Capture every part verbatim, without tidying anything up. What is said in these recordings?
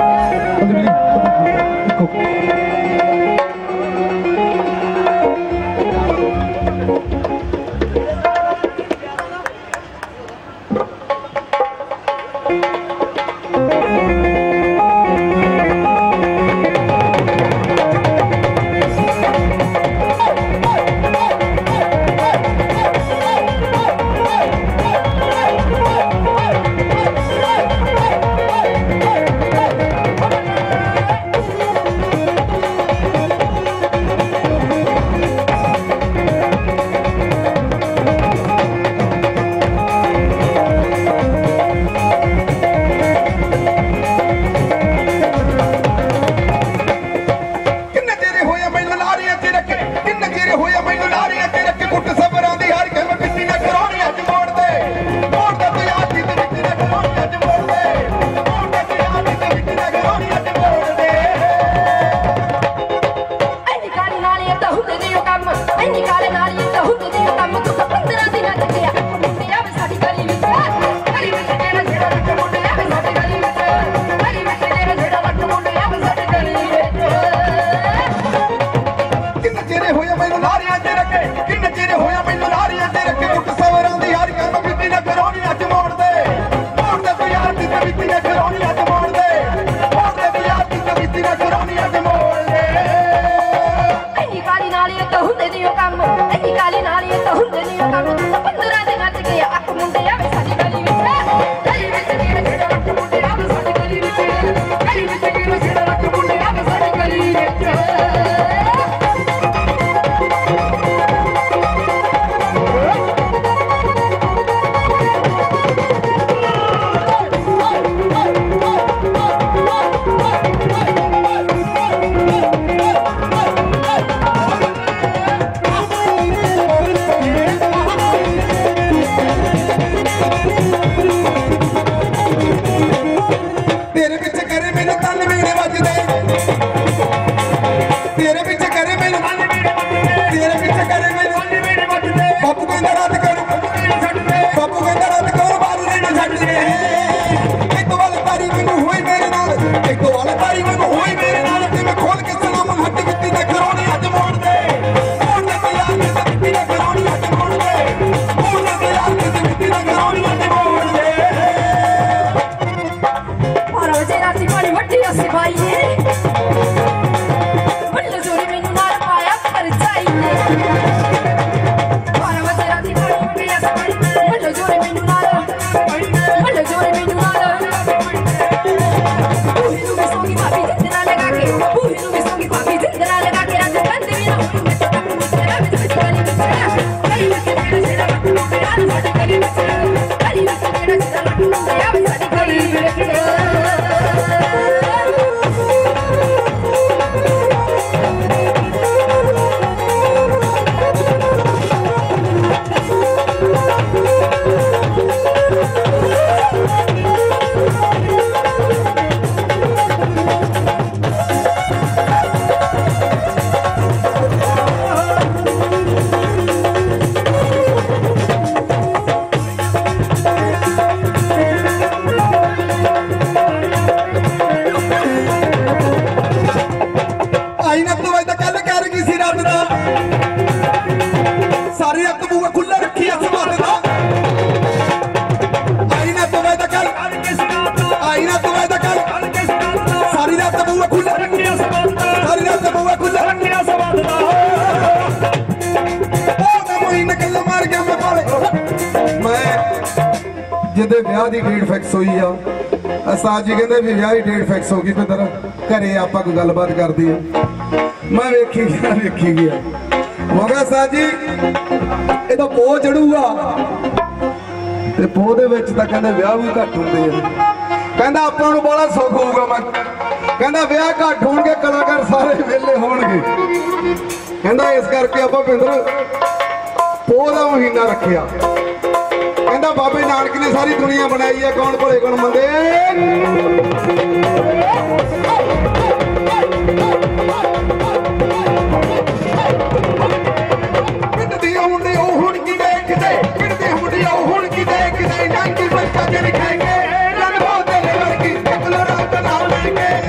जिंदे ब्याह की डेट फिक्स हुई आ उस्ताद जी कहते भी ब्याह की डेट फिक्स होगी फिर घरे आप कोई गलबात कर दी मैं वेखी गया वेखी गया हो गया उस्ताद जी ये तो पो चढ़ूगा ते पो दे विच तां कहंदे ब्याह भी घट हुंदे आ कहंदा आपां नूं बड़ा सुख होऊगा मैं कहंदा ब्याह घट होणगे कलाकार सारे वेले होणगे कहंदा इस करके आपां पिंदर पो दा महीना रखिया कहंदा बाबे नानक ने सारी दुनिया बनाई है कौन भले कौन मंदे पिंड दी मुंडे ओ हुण की देखदे पिंड दे मुंडे ओ हुण की देखदे नांगी बच्चा के दिखाएंगे रन बहुत ले वर्गी एक लोड़ा बना लेंगे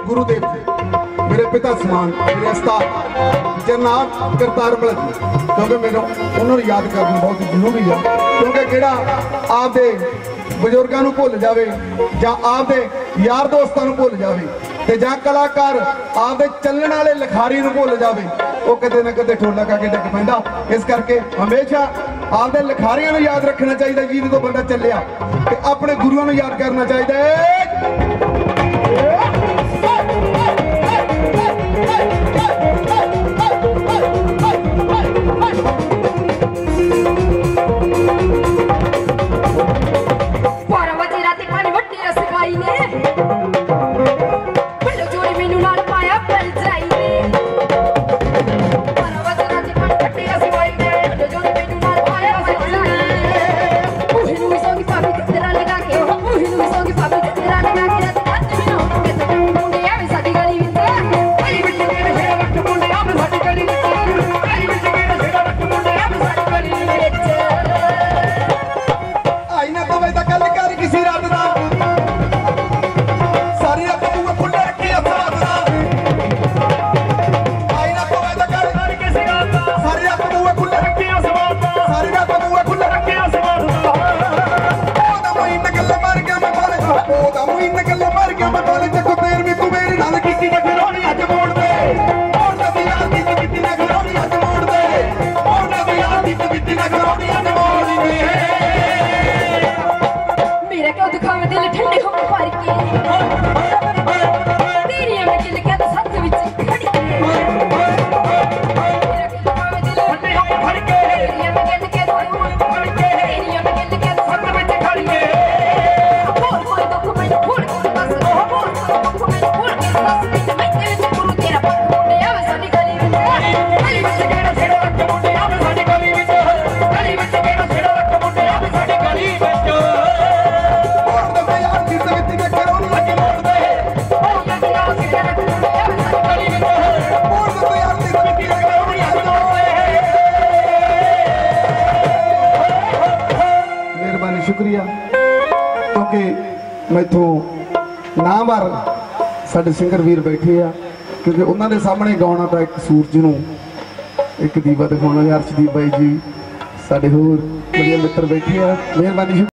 गुरुदेव जी, मेरे पिता समान, मेरे उस्ताद जनाब करतार मल जी, क्योंकि मैंने उन्होंने याद करना बहुत जरूरी है। क्योंकि किहड़ा आपदे बजुर्गों को भुल जाए जां आपदे यार दोस्तों को भुल जाए ते जां कलाकार आपदे चलण वाले लिखारी को भुल जाए, वो कदे ना कदे ठोला खा के डिग पैंदा। इस करके हमेशा आपदे लिखारियां नूं याद रखना चाहिए, जिहदे तो बंदा चलिया ते अपने गुरुओं नूं याद करना चाहिए। शुक्रिया, क्योंकि मैथों ना बार साडे सिंगर वीर बैठे आ, क्योंकि उन्होंने सामने गाना तो एक सूरज नूं एक दीवा दिखाना। अर्शदीप भाई जी साडे होर वधिया मित्र बैठे आ, मेहरबानी।